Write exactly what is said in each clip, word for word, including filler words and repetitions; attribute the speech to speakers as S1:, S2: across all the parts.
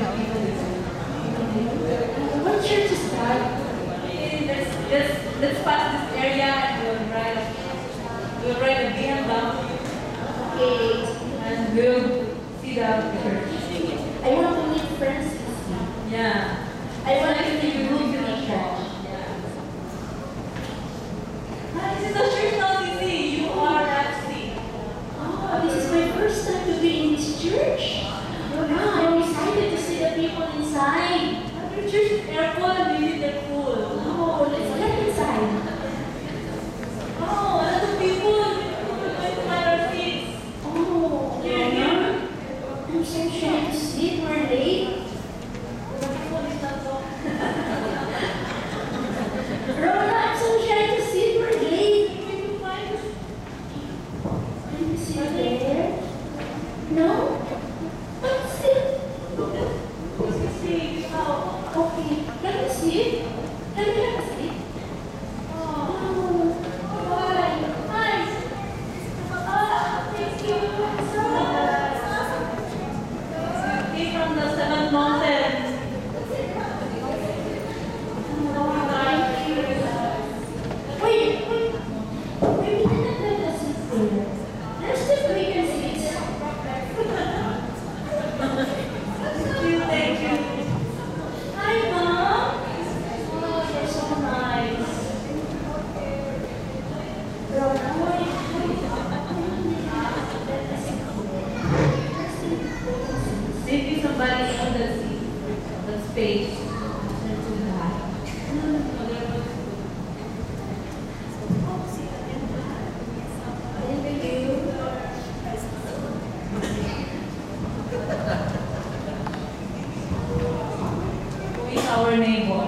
S1: What church is that?
S2: Okay, let's, let's, let's pass this area and we'll ride, we'll ride a B M W
S1: Okay.
S2: and we'll see the church.
S1: I want to meet friends.
S2: Yeah.
S1: I want to meet you in the church.
S2: Yeah. Ah, this is the church now, Sisi. You are at sea.
S1: Oh, this is my first time to be in this church. Wow, I'm excited to see the people inside.
S2: Your church is airful and really they're full.
S1: Oh, let's get inside.
S2: Oh, a lot of people. We're going to find our seats.
S1: Oh,
S2: Here, here.
S1: I'm so shy to sit. We're late.
S2: The people is not so.
S1: Rona, I'm so shy to sit. We're late.
S2: We're going to find us.
S1: Can you sit there? No? But sit.
S2: Who's the seat? Oh.
S1: Okay, can we sit? Can we have a seat?
S2: Oh.
S1: Oh, hi. Hi. Ah, thank you.
S2: He's from the seventh mountain.
S1: Oh, thank you. Wait, wait. Wait, we didn't let us sit there. There's still vacant seats.
S2: Thank you, thank you.
S1: Hi, Mom. Oh, you're so nice. Rona, wait.
S2: Maybe somebody on the seat, the space. That's too high.
S1: Thank you.
S2: Who is our neighbor?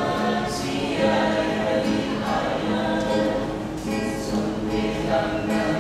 S1: Thank you.